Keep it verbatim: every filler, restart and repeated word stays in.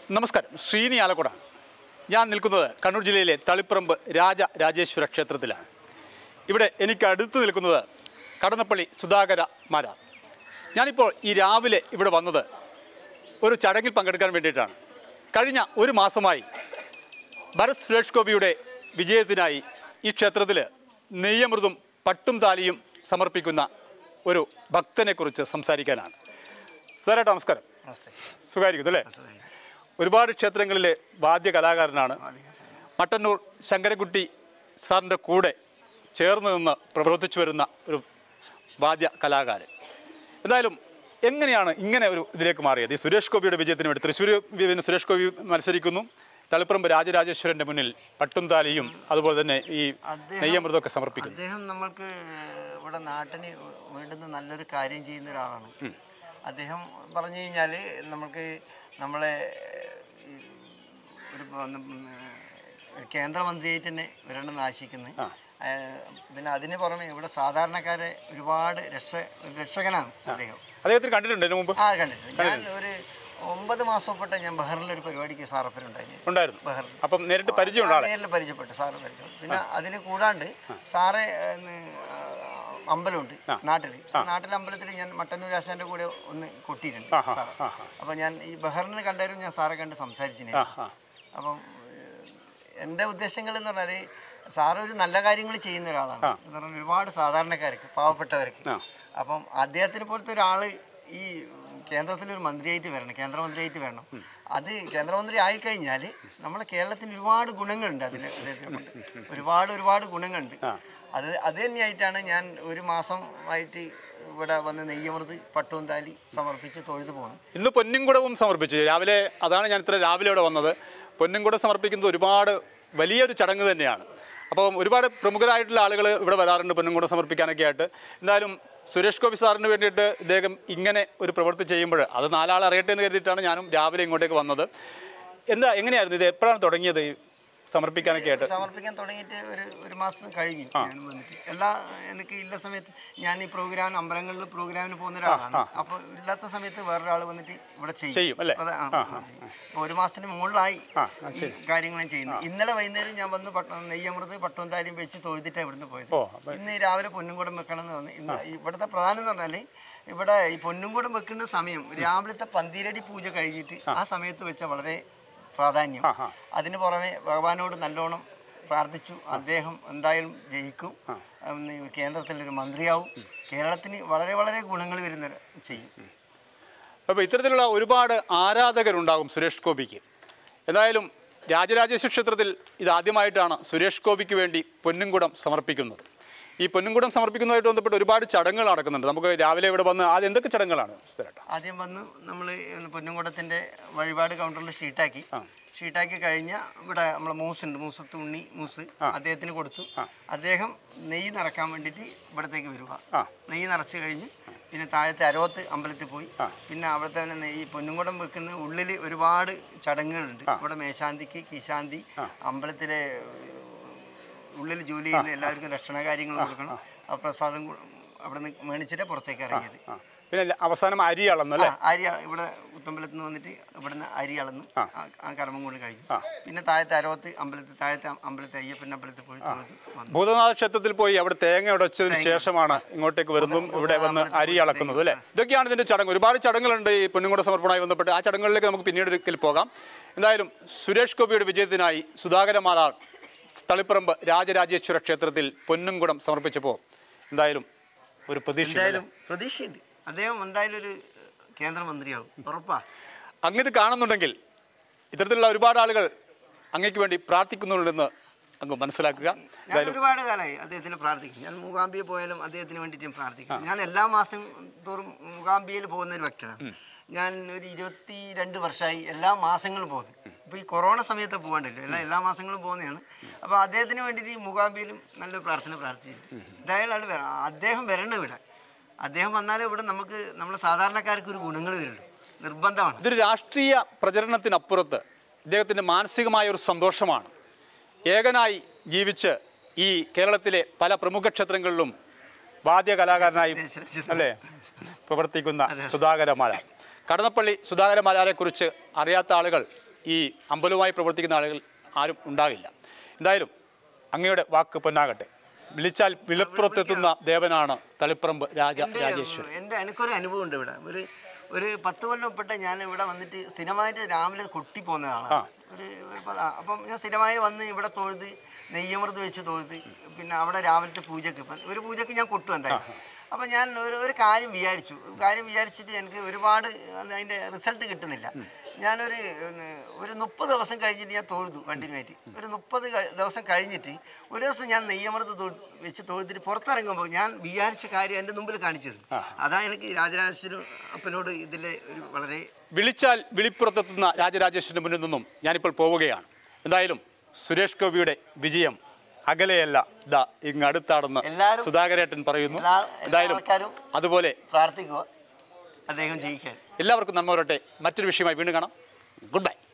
നമസ്കാരം, ശ്രീനി ആലക്കോടാണ്. ഞാൻ നിൽക്കുന്നത് കണ്ണൂർ ജില്ലയിലെ തളിപ്പറമ്പ് രാജ രാജേശ്വര ക്ഷേത്രത്തിലാണ്. ഇവിടെ എനിക്ക് അടുത്ത് നിൽക്കുന്നത് കടന്നപ്പള്ളി സുധാകര മാരാർ. ഞാനിപ്പോൾ ഈ രാവിലെ ഇവിടെ വന്നത് ഒരു ചടങ്ങിൽ പങ്കെടുക്കാൻ വേണ്ടിയിട്ടാണ്. കഴിഞ്ഞ ഒരു മാസമായി ഭരത് സുരേഷ് ഗോപിയുടെ വിജയത്തിനായി ഈ ക്ഷേത്രത്തിൽ നെയ്യമൃതും പട്ടും താലിയും സമർപ്പിക്കുന്ന ഒരു ഭക്തനെക്കുറിച്ച് സംസാരിക്കാനാണ്. സാറേ നമസ്കാരം. സുഖമായിരിക്കുന്നു അല്ലേ? ഒരുപാട് ക്ഷേത്രങ്ങളിലെ വാദ്യ കലാകാരനാണ്. മട്ടന്നൂർ ശങ്കരൻകുട്ടി സാറിൻ്റെ കൂടെ ചേർന്ന് നിന്ന് പ്രവർത്തിച്ചു വരുന്ന ഒരു വാദ്യ കലാകാരൻ. എന്തായാലും എങ്ങനെയാണ് ഇങ്ങനെ ഒരു ഇതിലേക്ക് മാറിയത്? ഈ സുരേഷ് ഗോപിയുടെ വിജയത്തിന് വേണ്ടി തൃശ്ശൂർ സുരേഷ് ഗോപി മത്സരിക്കുന്നു, തളിപ്പറമ്പ് രാജരാജേശ്വരൻ്റെ മുന്നിൽ പട്ടും താലിയും അതുപോലെ തന്നെ ഈ നെയ്യമൃതമൊക്കെ സമർപ്പിക്കുന്നു. അദ്ദേഹം നമ്മൾക്ക് ഇവിടെ നാട്ടിന് വേണ്ടുന്ന നല്ലൊരു കാര്യം ചെയ്യുന്ന ഒരാളാണ്. അദ്ദേഹം പറഞ്ഞു കഴിഞ്ഞാൽ നമ്മൾക്ക് നമ്മളെ ഒരു കേന്ദ്രമന്ത്രിയായിട്ട് തന്നെ വരണമെന്ന് ആശിക്കുന്നത്. പിന്നെ അതിന് പുറമെ ഇവിടെ സാധാരണക്കാരെ ഒരുപാട് രക്ഷ രക്ഷകനാണ് അദ്ദേഹം. അദ്ദേഹത്തിന് കണ്ടിട്ടുണ്ട് മുമ്പ്? ആ കണ്ടിട്ടുണ്ട്. ഞാൻ ഒരു ഒമ്പത് മാസം പെട്ട ഞാൻ ബഹറിലൊരു പരിപാടിക്ക് സാറപ്പനുണ്ടായിരുന്നു. ബഹറിൽ അപ്പം നേരിട്ട് പരിചയം നേരിൽ പരിചയപ്പെട്ടു, സാറ് പരിചയം. പിന്നെ അതിന് കൂടാണ്ട് സാറ് അമ്പലമുണ്ട് നാട്ടിൽ. നാട്ടിലെ അമ്പലത്തിൽ ഞാൻ മട്ടന്നൂർ ആശാന്റെ കൂടെ ഒന്ന് കൊട്ടിയിട്ടുണ്ട് സാറ്. അപ്പം ഞാൻ ഈ ബഹറിന് കണ്ടാലും ഞാൻ സാറെ കണ്ട് സംസാരിച്ചിരുന്നു. അപ്പം എൻ്റെ ഉദ്ദേശങ്ങൾ എന്ന് പറഞ്ഞാൽ സാറ് ഒരു നല്ല കാര്യങ്ങൾ ചെയ്യുന്ന ഒരാളാണ്. എന്ന് പറഞ്ഞാൽ ഒരുപാട് സാധാരണക്കാർക്ക്, പാവപ്പെട്ടവർക്ക്. അപ്പം അദ്ദേഹത്തിനെ പോലത്തെ ഒരാൾ ഈ കേന്ദ്രത്തിലൊരു മന്ത്രിയായിട്ട് വരണം, കേന്ദ്രമന്ത്രിയായിട്ട് വരണം. അത് കേന്ദ്രമന്ത്രി ആയിക്കഴിഞ്ഞാൽ നമ്മളെ കേരളത്തിന് ഒരുപാട് ഗുണങ്ങളുണ്ട്. അതിൽ ഒരുപാട് ഒരുപാട് ഗുണങ്ങളുണ്ട്. അത് അത് തന്നെയായിട്ടാണ് ഞാൻ ഒരു മാസം ആയിട്ട് ഇവിടെ വന്ന് നെയ്യമൃത് പട്ടും താലി സമർപ്പിച്ച് തൊഴുതു പോകുന്നു. ഇന്ന് പൊന്നുംകുടവും സമർപ്പിച്ചു രാവിലെ. അതാണ് ഞാൻ ഇത്ര രാവിലെ ഇവിടെ വന്നത്. പൊന്നുംകുടം സമർപ്പിക്കുന്നത് ഒരുപാട് വലിയൊരു ചടങ്ങ് തന്നെയാണ്. അപ്പം ഒരുപാട് പ്രമുഖരായിട്ടുള്ള ആളുകൾ ഇവിടെ വരാറുണ്ട് പൊന്നുംകുടം സമർപ്പിക്കാനൊക്കെ ആയിട്ട്. എന്തായാലും സുരേഷ് ഗോപി സാറിന് വേണ്ടിയിട്ട് ഇദ്ദേഹം ഇങ്ങനെ ഒരു പ്രവൃത്തി ചെയ്യുമ്പോൾ അത് നാലാൾ അറിയട്ടെ എന്ന് കരുതിയിട്ടാണ് ഞാനും രാവിലെ ഇങ്ങോട്ടേക്ക് വന്നത്. എന്താ എങ്ങനെയായിരുന്നു ഇത്? എപ്പോഴാണ് തുടങ്ങിയത് സമർപ്പിക്കാനൊക്കെ ആയിട്ട്? സമർപ്പിക്കാൻ തുടങ്ങിയിട്ട് ഒരു ഒരു മാസം കഴിഞ്ഞു. ഞാൻ വന്നിട്ട് എല്ലാ എനിക്ക് ഇല്ല സമയത്ത് ഞാൻ ഈ പ്രോഗ്രാം അമ്പലങ്ങളിൽ പ്രോഗ്രാമിന് പോകുന്ന ഒരാളാണ്. അപ്പോൾ ഇല്ലാത്ത സമയത്ത് വേറൊരാൾ വന്നിട്ട് ഇവിടെ ചെയ്യും. അപ്പോൾ ഒരു മാസത്തിന് മുകളിലായി കാര്യങ്ങളും ചെയ്യുന്നു. ഇന്നലെ വൈകുന്നേരം ഞാൻ വന്ന് നെയ്യമൃത് പട്ടും താലിയും വെച്ച് തൊഴുതിട്ടാണ് ഇവിടുന്ന് പോയത്. ഇന്ന് രാവിലെ പൊന്നുംകുടം വെക്കണം എന്ന് പറഞ്ഞു. ഇന്ന് ഇവിടുത്തെ പ്രധാനം എന്ന് പറഞ്ഞാൽ ഇവിടെ ഈ പൊന്നുംകുടം വെക്കുന്ന സമയം രാവിലത്തെ പന്തിരടി പൂജ കഴിഞ്ഞിട്ട് ആ സമയത്ത് വെച്ച വളരെ പ്രാധാന്യം. അതിന് പുറമെ ഭഗവാനോട് നല്ലോണം പ്രാർത്ഥിച്ചു. അദ്ദേഹം എന്തായാലും ജയിക്കും, കേന്ദ്രത്തിലൊരു മന്ത്രിയാവും, കേരളത്തിന് വളരെ വളരെ ഗുണങ്ങൾ വരുന്ന ചെയ്യും. അപ്പോൾ ഇത്തരത്തിലുള്ള ഒരുപാട് ആരാധകരുണ്ടാകും സുരേഷ് ഗോപിക്ക്. എന്തായാലും രാജരാജേശ്വര ക്ഷേത്രത്തിൽ ഇതാദ്യമായിട്ടാണ് സുരേഷ് ഗോപിക്ക് വേണ്ടി പൊന്നുംകുടം സമർപ്പിക്കുന്നത്. ഈ പൊന്നുംകുടം സമർപ്പിക്കുന്നതായിട്ട് ബന്ധപ്പെട്ട് ഒരുപാട് ചടങ്ങുകൾ നടക്കുന്നുണ്ട്. നമുക്ക് രാവിലെ ഇവിടെ വന്ന് ആദ്യം എന്തൊക്കെ ചടങ്ങുകളാണ്? ആദ്യം വന്ന് നമ്മൾ പൊന്നുംകുടത്തിൻ്റെ വഴിപാട് കൗണ്ടറിൽ ഷീട്ടാക്കി ഷീട്ടാക്കി കഴിഞ്ഞാൽ ഇവിടെ നമ്മളെ മൂസ് ഉണ്ട്, മൂസത്ത് ഉണ്ണി മൂസ് അദ്ദേഹത്തിന് കൊടുത്തു. അദ്ദേഹം നെയ്യ് നിറക്കാൻ വേണ്ടിയിട്ട് ഇവിടത്തേക്ക് വരിക. നെയ്യ് നിറച്ച് കഴിഞ്ഞ് പിന്നെ താഴത്തെ അരവത്ത് അമ്പലത്തിൽ പോയി. പിന്നെ അവിടുത്തെ തന്നെ ഈ പൊന്നുംകുടം വെക്കുന്ന ഉള്ളിൽ ഒരുപാട് ചടങ്ങുകളുണ്ട്. ഇവിടെ മേശാന്തിക്ക് കിശാന്തി, അമ്പലത്തിലെ ഉള്ളിൽ ജോലി ചെയ്യുന്ന എല്ലാവർക്കും രക്ഷണ കാര്യങ്ങൾ കൊടുക്കണം. ആ പ്രസാദം അവിടെ നിന്ന് മേടിച്ചിട്ട് പുറത്തേക്ക് ഇറങ്ങിയത്. പിന്നെ അവസാനം അരി അളന്നു. അരി ഇവിടെ ഉത്തമ്പലത്തിൽ നിന്ന് വന്നിട്ട് ഇവിടുന്ന് അരി അളന്നു ആ കർമ്മം കൊണ്ട് കഴിഞ്ഞു. പിന്നെ താഴത്തെ അരവത്ത് അമ്പലത്തിൽ താഴത്തെ അമ്പലത്തിൽ അയ്യപ്പൻ്റെ അമ്പലത്തിൽ പോയി ഭൂതനാഥ ക്ഷേത്രത്തിൽ പോയി അവിടെ തേങ്ങ ഉടച്ചതിന് ശേഷമാണ് ഇങ്ങോട്ടേക്ക് വരുന്നതും ഇവിടെ വന്ന് അരി അളക്കുന്നത് അല്ലേ? ഇതൊക്കെയാണ് ഇതിന്റെ ചടങ്ങ്. ഒരുപാട് ചടങ്ങുകളുണ്ട് ഈ പൊന്നുംകുട സമർപ്പണമായി ബന്ധപ്പെട്ട്. ആ ചടങ്ങുകളിലേക്ക് നമുക്ക് പിന്നീട് ഒരിക്കൽ പോകാം. എന്തായാലും സുരേഷ് ഗോപിയുടെ വിജയത്തിനായി സുധാകര മാരാർ തളിപ്പറമ്പ് രാജരാജേശ്വര ക്ഷേത്രത്തിൽ പൊന്നുംകുടം സമർപ്പിച്ചപ്പോൾ എന്തായാലും ഒരു പ്രതീക്ഷ പ്രതീക്ഷയുണ്ട്. അദ്ദേഹം എന്തായാലും ഒരു കേന്ദ്രമന്ത്രിയാവും ഉറപ്പാ. അങ്ങ് കാണുന്നുണ്ടെങ്കിൽ ഇത്തരത്തിലുള്ള ഒരുപാട് ആളുകൾ അങ്ങേക്ക് വേണ്ടി പ്രാർത്ഥിക്കുന്നുണ്ടെന്ന് അങ്ങ് മനസ്സിലാക്കുക. ഞാൻ ഒരുപാട് കാലമായി അദ്ദേഹത്തിന് പ്രാർത്ഥിക്കും. ഞാൻ മൂകാംബിയെ പോയാലും അദ്ദേഹത്തിന് വേണ്ടിയിട്ട് പ്രാർത്ഥിക്കും. ഞാൻ എല്ലാ മാസം തോറും മൂകാംബിയയിൽ പോകുന്ന ഒരു വ്യക്തിയാണ്. ഞാൻ ഒരു ഇരുപത്തി രണ്ട് വർഷമായി എല്ലാ മാസങ്ങളും പോകുന്നു. ഇപ്പോൾ ഈ കൊറോണ സമയത്ത് പോകാണ്ടല്ലോ, എല്ലാ എല്ലാ മാസങ്ങളും പോകുന്നതാണ്. അപ്പോൾ അദ്ദേഹത്തിന് വേണ്ടിയിട്ട് ഈ മൂകാംബിയിലും നല്ലൊരു പ്രാർത്ഥന പ്രാർത്ഥിച്ചിട്ടുണ്ട്. എന്തായാലും ആൾ വരണം, അദ്ദേഹം വരണം ഇവിടെ. അദ്ദേഹം വന്നാലും ഇവിടെ നമുക്ക് നമ്മളെ സാധാരണക്കാർക്ക് ഒരു ഗുണങ്ങൾ വരുള്ളൂ, നിർബന്ധമാണ്. ഇതൊരു രാഷ്ട്രീയ പ്രചരണത്തിനപ്പുറത്ത് ഇദ്ദേഹത്തിൻ്റെ മാനസികമായ ഒരു സന്തോഷമാണ്. ഏകനായി ജീവിച്ച് ഈ കേരളത്തിലെ പല പ്രമുഖ ക്ഷേത്രങ്ങളിലും വാദ്യ കലാകാരനായി അല്ലേ പ്രവർത്തിക്കുന്ന സുധാകര മാരാർ. കടന്നപ്പള്ളി സുധാകര മാരാരെക്കുറിച്ച് അറിയാത്ത ആളുകൾ ഈ അമ്പലവുമായി പ്രവർത്തിക്കുന്ന ആളുകൾ ആരും ഉണ്ടാകില്ല. എന്തായാലും അങ്ങയുടെ വാക്ക് പൊന്നാകട്ടെ. വിളിച്ചാൽ വിളിപ്പുറത്തെത്തുന്ന ദേവനാണ് തളിപ്പറമ്പ് രാജ രാജേശ്വരൻ. എൻ്റെ എനിക്കൊരു അനുഭവം ഉണ്ട് ഇവിടെ. ഒരു ഒരു പത്ത് കൊല്ലപ്പെട്ട ഞാൻ ഇവിടെ വന്നിട്ട് സ്ഥിരമായിട്ട് രാവിലെ കൊട്ടി പോകുന്നതാണ്. ഒരു അപ്പം ഞാൻ സ്ഥിരമായി വന്ന് ഇവിടെ തൊഴുത് നെയ്യമൃത് വെച്ച് തൊഴുത് പിന്നെ അവിടെ രാവിലത്തെ പൂജക്ക് ഒരു പൂജക്ക് ഞാൻ കൊട്ടു എന്തായാലും. അപ്പം ഞാൻ ഒരു ഒരു കാര്യം വിചാരിച്ചു കാര്യം വിചാരിച്ചിട്ട് എനിക്ക് ഒരുപാട് അതിൻ്റെ റിസൾട്ട് കിട്ടുന്നില്ല. ഞാനൊരു ഒരു മുപ്പത് ദിവസം കഴിഞ്ഞിട്ട് ഞാൻ തൊഴുതു കണ്ടിന്യൂയായിട്ട്. ഒരു മുപ്പത് ദിവസം കഴിഞ്ഞിട്ട് ഒരു ദിവസം ഞാൻ നെയ്യമൃത് വെച്ച് തൊഴുതിട്ട് പുറത്തിറങ്ങുമ്പോൾ ഞാൻ വിചാരിച്ച കാര്യം എൻ്റെ മുമ്പിൽ കാണിച്ചത്. അതാ എനിക്ക് രാജരാജേശ്വരൻ അപ്പനോട് ഇതിലെ ഒരു വളരെ വിളിച്ചാൽ വിളിപ്പുറത്തെത്തുന്ന രാജരാജേശ്വരൻ്റെ മുന്നിൽ നിന്നും ഞാനിപ്പോൾ പോവുകയാണ്. എന്തായാലും സുരേഷ് ഗോപിയുടെ വിജയം അകലെയല്ല, ഇതാ ഇങ്ങ് അടുത്താണെന്ന് സുധാകരേട്ടൻ പറയുന്നു. എന്തായാലും അതുപോലെ പ്രാർത്ഥിക്കുക അദ്ദേഹം ജയിക്കാൻ. എല്ലാവർക്കും നന്മ വരട്ടെ. മറ്റൊരു വിഷയമായി വീണ്ടും കാണാം. Good by.